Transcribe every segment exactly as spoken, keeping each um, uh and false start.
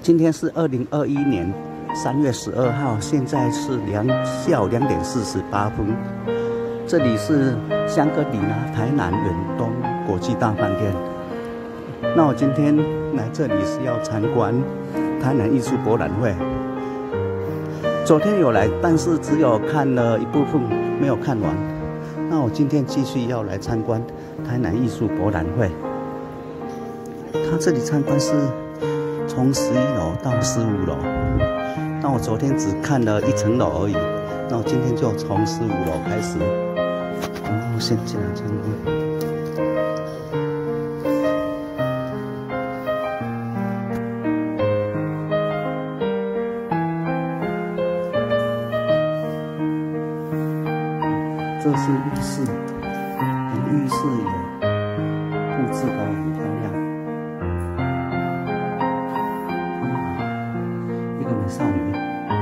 今天是二零二一年三月十二号，现在是两下午两点四十八分。这里是香格里拉台南远东国际大饭店。那我今天来这里是要参观台南艺术博览会。昨天有来，但是只有看了一部分，没有看完。那我今天继续要来参观台南艺术博览会。它这里参观是从十一楼到十五楼。那我昨天只看了一层楼而已。那我今天就从十五楼开始，然后先进来参观。这是浴室，浴室也布置得很漂亮。一个美少女。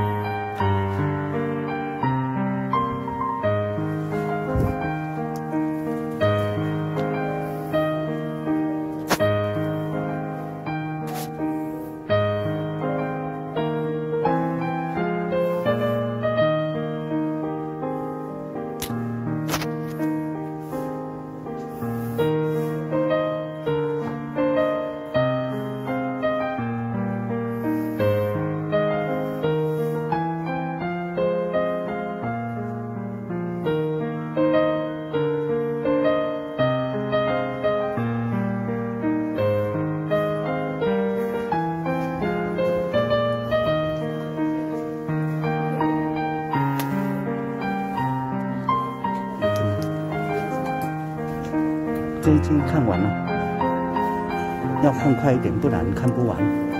这已经看完了，要看快一点，不然看不完。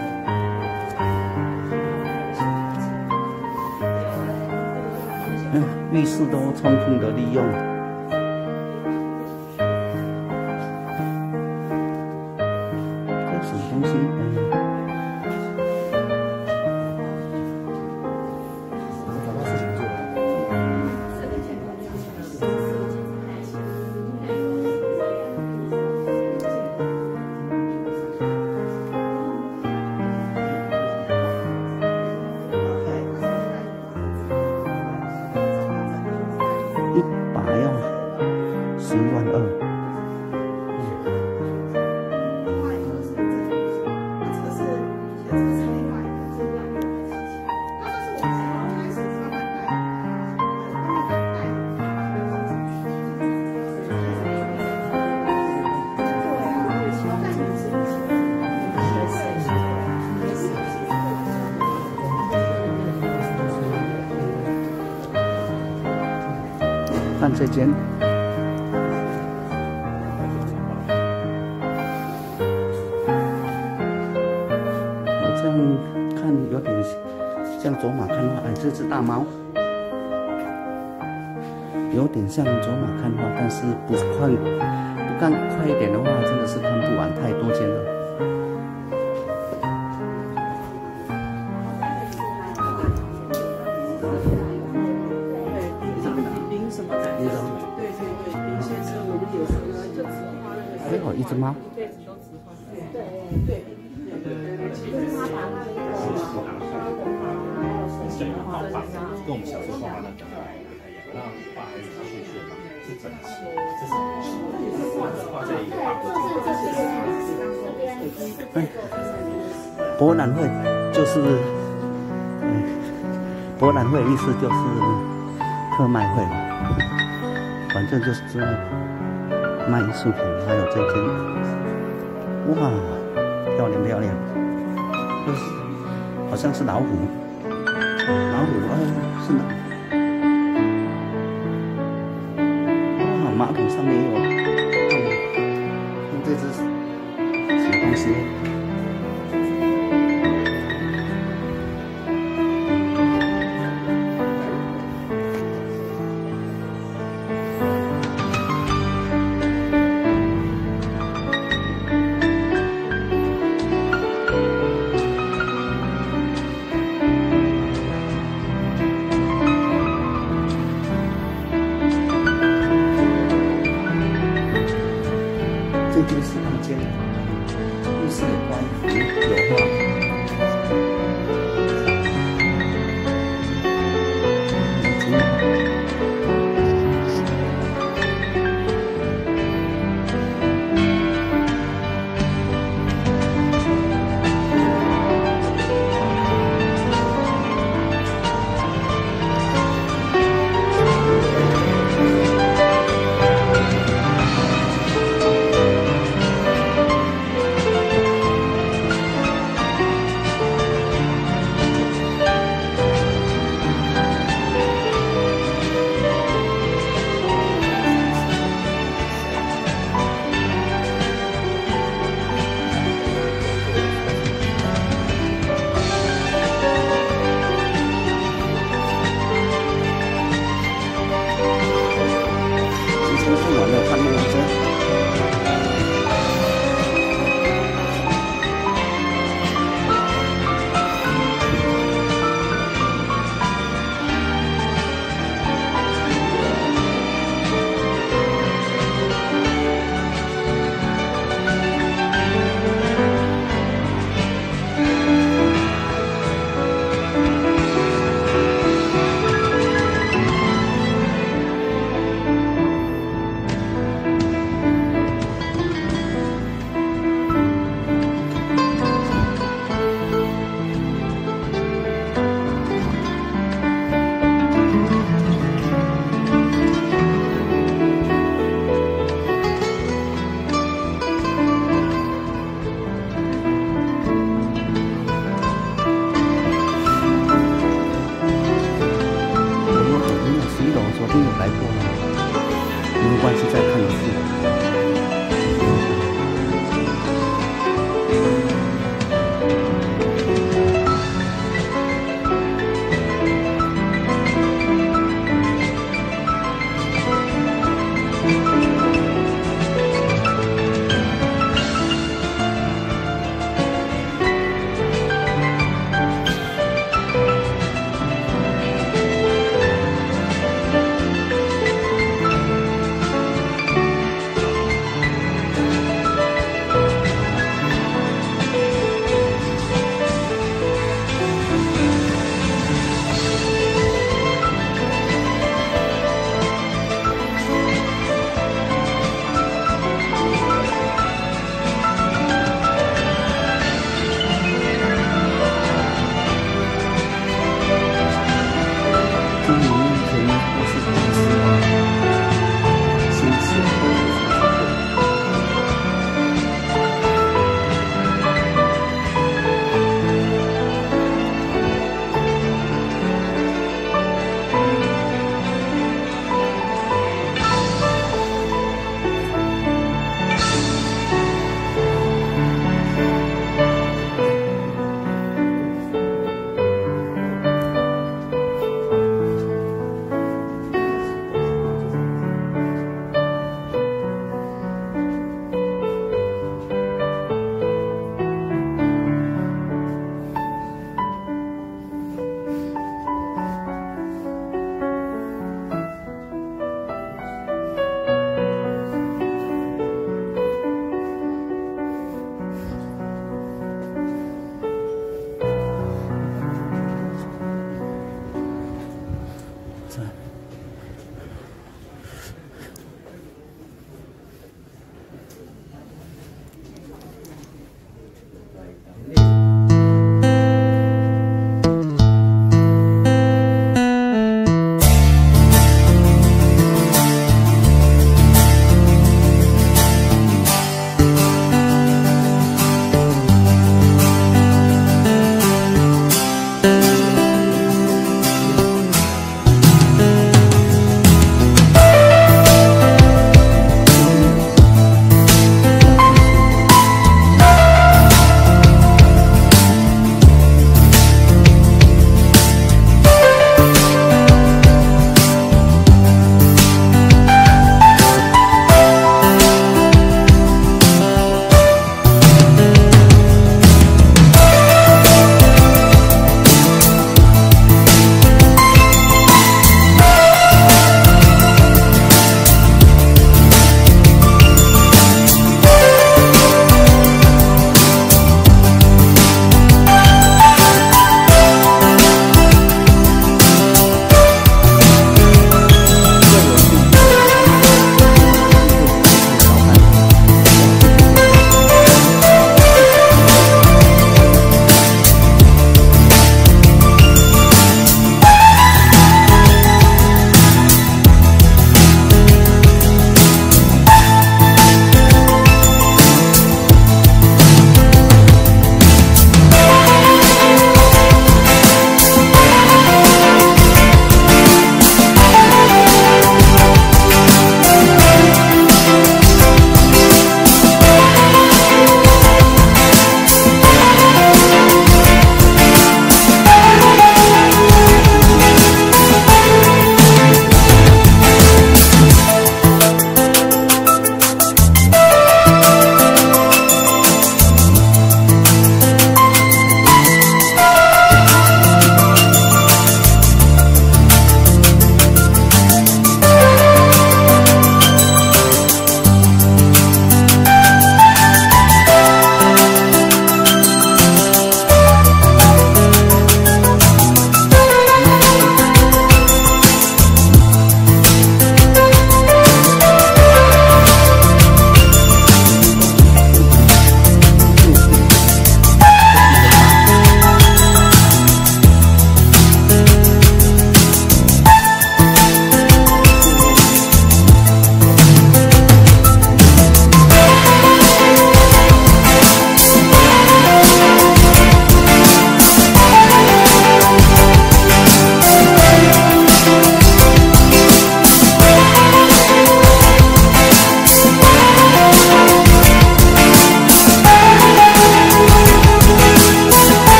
嗯，浴室都充分的利用。这什么东西？嗯。一把要十一万二，看这间，我这样看有点像走马看花。哎，这只大猫有点像走马看花，但是不看不看快一点的话，真的是看不完，太多间了。还有一只猫。对，都植花。对对对。就是他把那个跟我们小时候画的不太一样，那画还是竖竖的，是整齐，这是画这一个大格。哎，博览会就是，嗯，博览会意思就是特卖会嘛，反正就是这样。卖艺术品，还有这间，哇，漂亮漂亮，这是好像是老虎，老虎哦，是哪？哇，马桶上面有，看这只什么东西？这间是房间，浴室。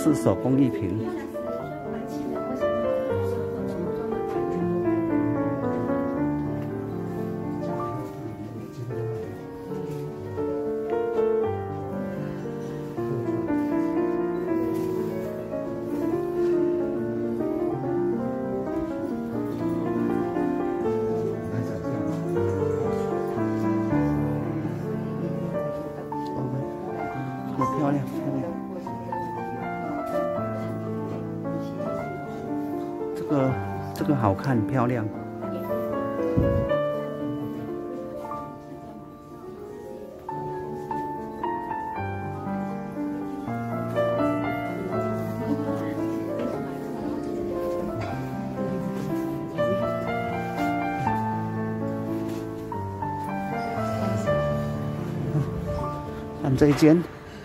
是手工艺品。好漂亮，漂亮。这个这个好看，漂亮。看这一间。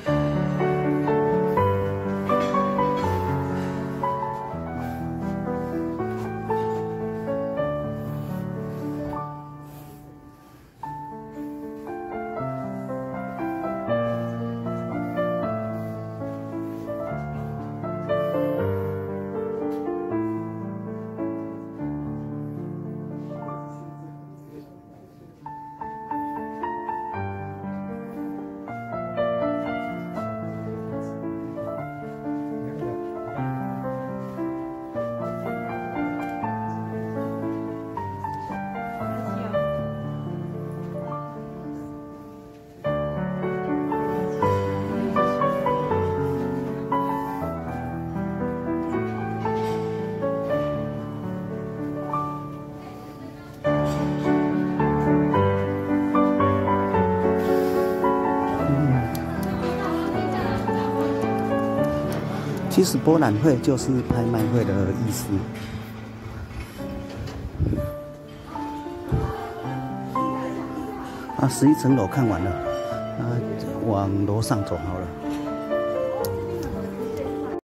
其实博览会就是拍卖会的意思。啊，十一层楼看完了，啊，往楼上走好了。